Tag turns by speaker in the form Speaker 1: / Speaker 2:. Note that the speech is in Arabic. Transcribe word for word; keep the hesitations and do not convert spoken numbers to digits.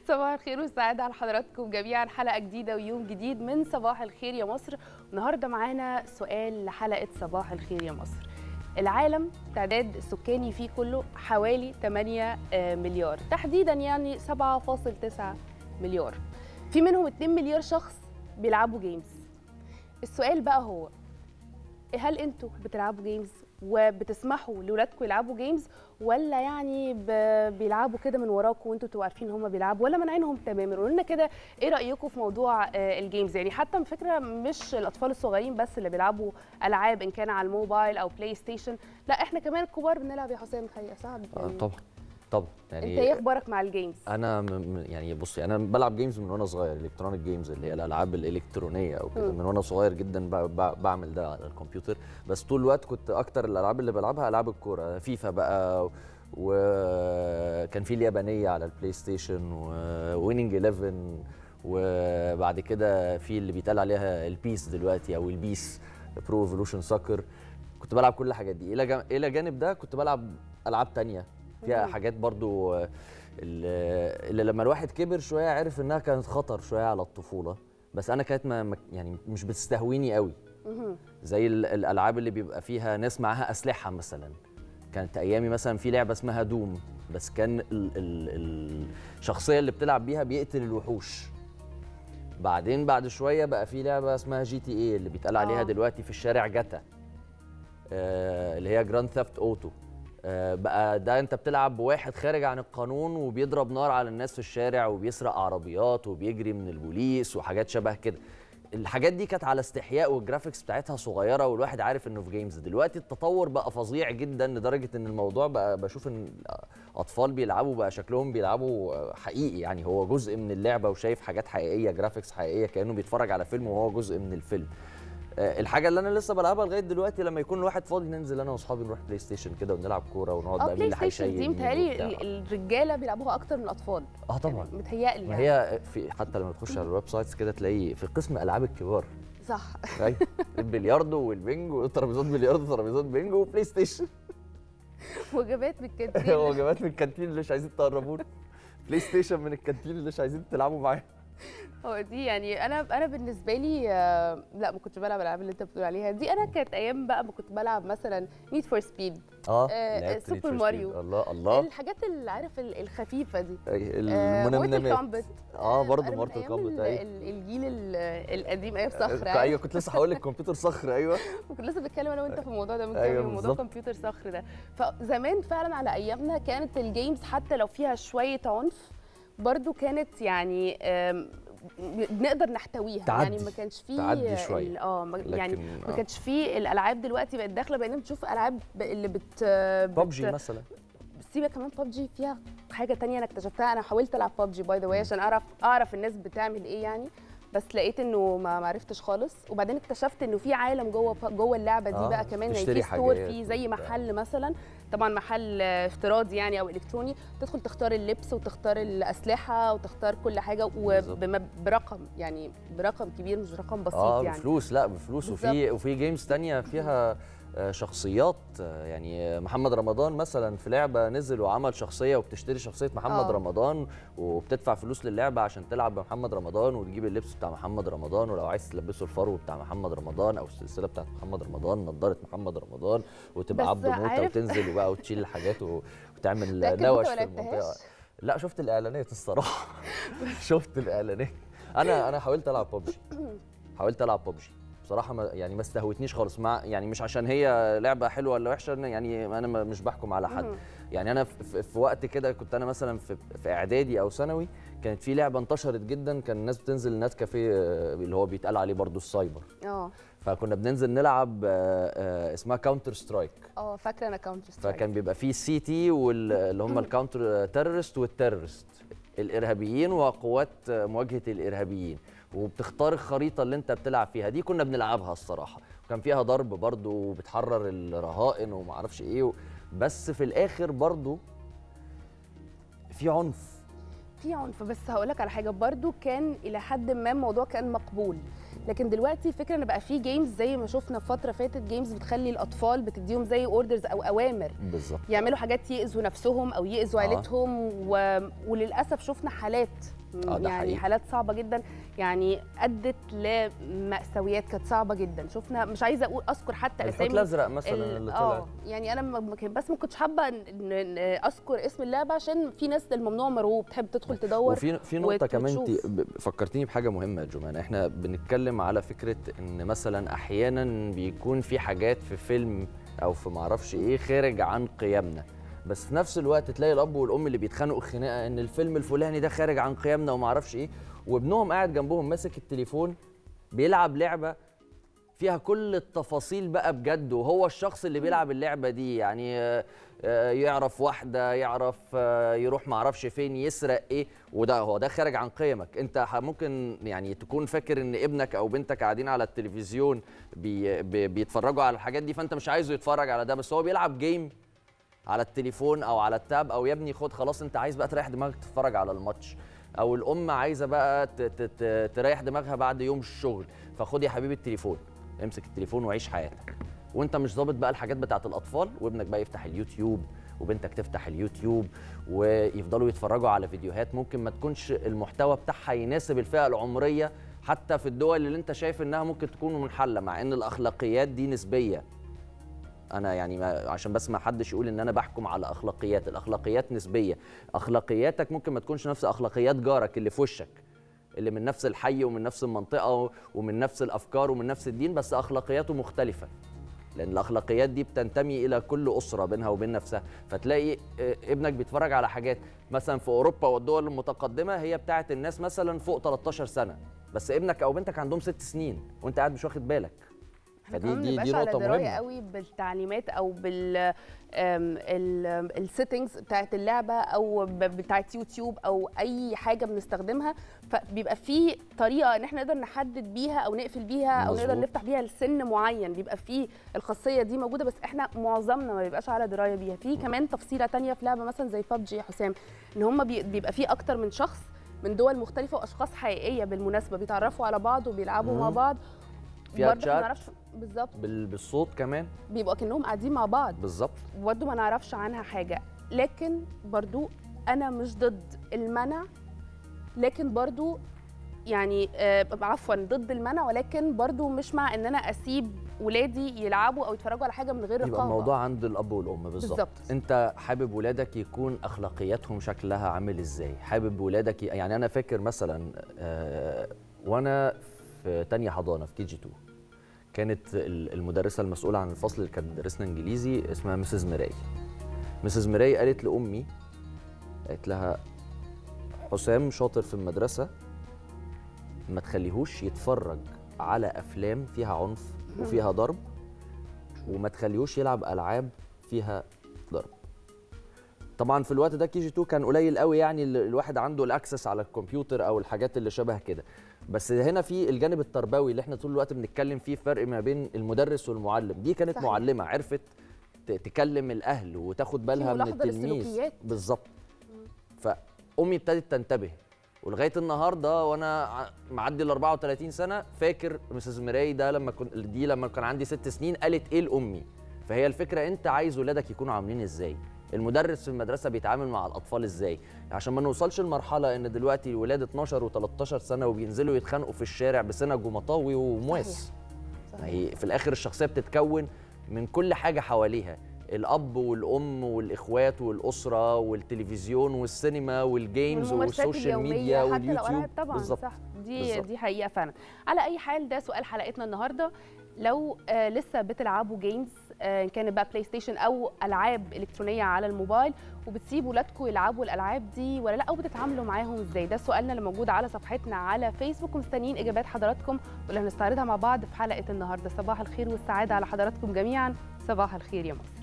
Speaker 1: صباح الخير والسعادة على حضراتكم جميعا، حلقة جديدة ويوم جديد من صباح الخير يا مصر. النهارده معانا سؤال لحلقة صباح الخير يا مصر. العالم تعداد السكاني فيه كله حوالي ثمانية مليار، تحديدا يعني سبعة فاصلة تسعة مليار. في منهم اتنين مليار شخص بيلعبوا جيمز. السؤال بقى هو، هل انتوا بتلعبوا جيمز وبتسمحوا لاولادكم يلعبوا جيمز، ولا يعني بيلعبوا كده من وراكم وانتوا تبقوا عارفين ان هم بيلعبوا، ولا مانعينهم تماما؟ قولوا لنا كده ايه رايكم في موضوع الجيمز، يعني حتى من فكره مش الاطفال الصغيرين بس اللي بيلعبوا العاب ان كان على الموبايل او بلاي ستيشن، لا احنا كمان الكبار بنلعب يا حسام الحقيقه. سعد يعني
Speaker 2: طبعا طبعا
Speaker 1: يعني انت ايه اخبارك مع الجيمز؟
Speaker 2: انا م... يعني بصي، انا بلعب جيمز من وانا صغير، الكترونيك جيمز اللي هي الالعاب الالكترونيه او كده، من وانا صغير جدا ب... ب... بعمل ده على الكمبيوتر. بس طول الوقت كنت اكتر الالعاب اللي بلعبها العاب الكوره، فيفا بقى، وكان في اليابانيه على البلاي ستيشن وويننج إحداشر، وبعد كده في اللي بيتقال عليها البيس دلوقتي او البيس برو ايفولوشن سوكر. كنت بلعب كل الحاجات دي. الى جانب الى جانب ده كنت بلعب العاب تانية فيها حاجات برضو اللي لما الواحد كبر شويه عرف انها كانت خطر شويه على الطفوله، بس انا كانت ما يعني مش بتستهويني قوي، زي الالعاب اللي بيبقى فيها ناس معاها اسلحه مثلا. كانت ايامي مثلا في لعبه اسمها دوم، بس كان ال ال الشخصيه اللي بتلعب بيها بيقتل الوحوش. بعدين بعد شويه بقى في لعبه اسمها جي تي اي اللي بيتقال عليها دلوقتي في الشارع جاتا، آه اللي هي جراند ثيفت اوتو. آه بقى ده انت بتلعب بواحد خارج عن القانون وبيضرب نار على الناس في الشارع وبيسرق عربيات وبيجري من البوليس وحاجات شبه كده. الحاجات دي كانت على استحياء والجرافيكس بتاعتها صغيره والواحد عارف انه في جيمز. دلوقتي التطور بقى فظيع جدا لدرجه ان الموضوع بقى بشوف ان اطفال بيلعبوا بقى شكلهم بيلعبوا حقيقي، يعني هو جزء من اللعبه وشايف حاجات حقيقيه، جرافيكس حقيقيه، كانه بيتفرج على فيلم وهو جزء من الفيلم. الحاجه اللي انا لسه بلعبها لغايه دلوقتي لما يكون الواحد فاضي ننزل انا واصحابي نروح بلاي ستيشن كده ونلعب كوره ونقعد بقى مين اللي هيشيل.
Speaker 1: دي متهيألي الرجاله بيلعبوها اكتر من الاطفال.
Speaker 2: اه طبعا
Speaker 1: متهيألي
Speaker 2: ما هي في حتى لما تخش على الويب سايتس كده تلاقي في قسم العاب الكبار.
Speaker 1: صح.
Speaker 2: ايوه البلياردو والبينج وترابيزات بلياردو وترابيزات بينج وبلاي ستيشن.
Speaker 1: وجبات من الكانتين.
Speaker 2: وجبات من الكانتين اللي مش عايزين تقربونا. بلاي ستيشن من الكانتين اللي مش عايزين تلعبوا معاه.
Speaker 1: هو دي يعني انا انا بالنسبه لي لا ما كنتش بلعب الالعاب اللي انت بتقول عليها دي. انا كانت ايام بقى ما كنت بلعب مثلا نيد فور سبيد،
Speaker 2: اه,
Speaker 1: آه سوبر ماريو،
Speaker 2: الله الله،
Speaker 1: الحاجات اللي عارف الخفيفه دي،
Speaker 2: المنمنمات. اه برضه مورتال كومبات.
Speaker 1: ايوه الجيل القديم، ايوه صخر.
Speaker 2: ايوه كنت لسه هقول لك كمبيوتر صخر. ايوه
Speaker 1: وكنت لسه بتكلم انا وانت في الموضوع ده من كام
Speaker 2: أيوة
Speaker 1: يوم، موضوع كمبيوتر صخر ده. فزمان فعلا على ايامنا كانت الجيمز حتى لو فيها شويه عنف برضو كانت يعني بنقدر نحتويها،
Speaker 2: تعدي.
Speaker 1: يعني ما كانش فيه
Speaker 2: تعدي شويه
Speaker 1: اه يعني ما كانش فيه الالعاب. دلوقتي بقت داخله بقينا بنشوف العاب اللي بت
Speaker 2: ببجي مثلا.
Speaker 1: سيبك كمان ببجي فيها حاجه ثانيه انا اكتشفتها. انا حاولت العب ببجي باي ذا واي عشان اعرف اعرف الناس بتعمل ايه يعني، بس لقيت انه ما عرفتش خالص. وبعدين اكتشفت انه في عالم جوه جوه اللعبه دي آه بقى كمان، يعني في ستور فيه زي محل مثلا، طبعا محل افتراضي يعني او الكتروني، تدخل تختار اللبس وتختار الاسلحه وتختار كل حاجه وبرقم، يعني برقم كبير مش رقم بسيط
Speaker 2: آه
Speaker 1: يعني
Speaker 2: بفلوس. لا بفلوس. وفي وفي جيمز ثانيه فيها شخصيات، يعني محمد رمضان مثلا في لعبه نزل وعمل شخصيه وبتشتري شخصيه محمد أوه. رمضان وبتدفع فلوس للعبه عشان تلعب بمحمد رمضان وتجيب اللبس بتاع محمد رمضان، ولو عايز تلبسه الفرو بتاع محمد رمضان او السلسله بتاعت محمد رمضان، نضاره محمد رمضان، وتبقى عبد موته وتنزل وبقى وتشيل الحاجات وتعمل نوش في المنطقه. لا شفت الاعلانات الصراحه. شفت الاعلانات. انا انا حاولت العب ببجي حاولت العب ببجي بصراحه ما يعني ما استهوتنيش خالص، مع يعني مش عشان هي لعبه حلوه ولا وحشه، يعني انا مش بحكم على حد. يعني انا في, في وقت كده كنت انا مثلا في, في اعدادي او ثانوي، كانت في لعبه انتشرت جدا، كان الناس بتنزل نت كافيه اللي هو بيتقال عليه برضو السايبر.
Speaker 1: اه
Speaker 2: فكنا بننزل نلعب اسمها كاونتر سترايك.
Speaker 1: اه فاكره انا كاونتر سترايك.
Speaker 2: فكان بيبقى فيه سي تي واللي هم الكاونتر تيرورست والتيرورست، الارهابيين وقوات مواجهه الارهابيين، وبتختار الخريطه اللي انت بتلعب فيها. دي كنا بنلعبها الصراحه، وكان فيها ضرب برضو وبتحرر الرهائن وما اعرفش ايه، بس في الاخر برضو في عنف
Speaker 1: في عنف بس هقول لك على حاجه برضو، كان الى حد ما الموضوع كان مقبول. لكن دلوقتي فكره ان بقى في جيمز زي ما شفنا في فتره فاتت، جيمز بتخلي الاطفال بتديهم زي اوردرز او اوامر
Speaker 2: بالظبط
Speaker 1: يعملوا حاجات يأذوا نفسهم او يأذوا
Speaker 2: آه.
Speaker 1: عيلتهم و... وللاسف شفنا حالات
Speaker 2: آه ده
Speaker 1: يعني
Speaker 2: حقيقي.
Speaker 1: حالات صعبه جدا، يعني ادت لمأساويات كانت صعبه جدا. شفنا مش عايزه اقول اذكر حتى
Speaker 2: الحوت
Speaker 1: اسامي
Speaker 2: الازرق مثلا
Speaker 1: ال-
Speaker 2: اللي
Speaker 1: اه
Speaker 2: طلع.
Speaker 1: يعني انا ما- بس ما كنتش حابه ان إن اذكر اسم اللعبه عشان في ناس الممنوع مرغوب بتحب تدخل تدور.
Speaker 2: وفي في نقطه
Speaker 1: وت-
Speaker 2: كمان انت
Speaker 1: وتشوف.
Speaker 2: فكرتيني بحاجه مهمه يا جمان. احنا بنتكلم على فكره ان مثلا احيانا بيكون في حاجات في فيلم او في معرفش ايه خارج عن قيمنا، بس في نفس الوقت تلاقي الاب والام اللي بيتخانقوا خناقه ان الفيلم الفلاني ده خارج عن قيمنا ومعرفش ايه، وابنهم قاعد جنبهم ماسك التليفون بيلعب لعبه فيها كل التفاصيل بقى بجد، وهو الشخص اللي بيلعب اللعبه دي يعني آه، آه، يعرف واحده، يعرف آه، يروح معرفش فين، يسرق ايه، وده هو ده خارج عن قيمك. انت ح- ممكن يعني تكون فاكر ان ابنك او بنتك قاعدين على التلفزيون بي بي بيتفرجوا على الحاجات دي، فانت مش عايزه يتفرج على ده، بس هو بيلعب جيم على التليفون او على التاب، او يا ابني خد خلاص انت عايز بقى تريح دماغك تتفرج على الماتش، او الام عايزه بقى ت- ت- ت- تريح دماغها بعد يوم الشغل، فخد يا حبيبي التليفون، امسك التليفون وعيش حياتك، وانت مش ظابط بقى الحاجات بتاعت الاطفال، وابنك بقى يفتح اليوتيوب وبنتك تفتح اليوتيوب ويفضلوا يتفرجوا على فيديوهات ممكن ما تكونش المحتوى بتاعها يناسب الفئه العمريه، حتى في الدول اللي انت شايف انها ممكن تكون منحله، مع ان الاخلاقيات دي نسبيه. انا يعني ما عشان بس ما حدش يقول ان انا بحكم على اخلاقيات، الاخلاقيات نسبيه، اخلاقياتك ممكن ما تكونش نفس اخلاقيات جارك اللي في وشك، اللي من نفس الحي ومن نفس المنطقه ومن نفس الافكار ومن نفس الدين، بس اخلاقياته مختلفه، لان الاخلاقيات دي بتنتمي الى كل اسره بينها وبين نفسها. فتلاقي ابنك بيتفرج على حاجات مثلا في اوروبا والدول المتقدمه هي بتاعه الناس مثلا فوق تلتاشر سنه، بس ابنك او بنتك عندهم ست سنين وانت قاعد مش واخد بالك.
Speaker 1: فدي دي دي نقطه مهمه على درايه قوي بالتعليمات او بال السيتنجز بتاعت اللعبه او بتاعت يوتيوب او اي حاجه بنستخدمها، فبيبقى في طريقه ان احنا نقدر نحدد بيها او نقفل بيها او نقدر نفتح بيها لسن معين، بيبقى في الخاصيه دي موجوده، بس احنا معظمنا ما بيبقاش على درايه بيها. في كمان تفصيله ثانيه في لعبه مثلا زي ببجي يا حسام، ان هم بيبقى في اكتر من شخص من دول مختلفه واشخاص حقيقيه بالمناسبه بيتعرفوا على بعض وبيلعبوا مع بعض،
Speaker 2: فيها تشات
Speaker 1: بالظبط
Speaker 2: بالصوت كمان،
Speaker 1: بيبقوا كأنهم قاعدين مع بعض
Speaker 2: بالظبط،
Speaker 1: برضه ما نعرفش عنها حاجه. لكن برضه انا مش ضد المنع، لكن برضه يعني آه عفوا ضد المنع، ولكن برضه مش مع ان انا اسيب ولادي يلعبوا او يتفرجوا على حاجه من غير رقابه.
Speaker 2: يبقى الموضوع عند الاب والام بالظبط. انت حابب ولادك يكون اخلاقياتهم شكلها عامل ازاي؟ حابب ولادك ي... يعني انا فاكر مثلا آه وانا في تانية حضانه في كي جي اتنين، كانت المدرسه المسؤوله عن الفصل اللي كانت بتدرسنا انجليزي اسمها مسز ميراي. مسز ميراي قالت لامي، قالت لها حسام شاطر في المدرسه، ما تخليهوش يتفرج على افلام فيها عنف وفيها ضرب، وما تخليهوش يلعب العاب فيها ضرب. طبعا في الوقت ده كي جي اتنين كان قليل قوي يعني الواحد عنده الاكسس على الكمبيوتر او الحاجات اللي شبه كده، بس هنا في الجانب التربوي اللي احنا طول الوقت بنتكلم فيه، فرق ما بين المدرس والمعلم. دي كانت صحيح. معلمه عرفت تكلم الاهل وتاخد بالها من التلميذ بالظبط. فامي ابتدت تنتبه، ولغايه النهارده وانا معدي ال اربعة وتلاتين سنه فاكر مسز ميراي ده لما كنت دي لما كان عندي ست سنين قالت ايه لامي. فهي الفكره انت عايز ولادك يكونوا عاملين ازاي، المدرس في المدرسه بيتعامل مع الاطفال ازاي، عشان ما نوصلش لمرحله ان دلوقتي الولاد اتناشر وتلتاشر سنه وبينزلوا يتخانقوا في الشارع بسنج ومطاوي ومواس. هي في الاخر الشخصيه بتتكون من كل حاجه حواليها، الاب والام والاخوات والاسره والتلفزيون والسينما والجيمز والسوشيال ميديا واليوتيوب.
Speaker 1: طبعا بالزبط. صح، دي بالزبط. دي حقيقه فعلا. على اي حال ده سؤال حلقتنا النهارده، لو آه لسه بتلعبوا جيمز آه كانت بقى بلاي ستيشن او العاب الكترونيه على الموبايل، وبتسيبوا ولادكم يلعبوا الالعاب دي ولا لا، او بتتعاملوا معاهم ازاي؟ ده سؤالنا اللي موجود على صفحتنا على فيسبوك، ومستنيين اجابات حضراتكم واللي هنستعرضها مع بعض في حلقه النهارده. صباح الخير والسعاده على حضراتكم جميعا، صباح الخير يا مصر.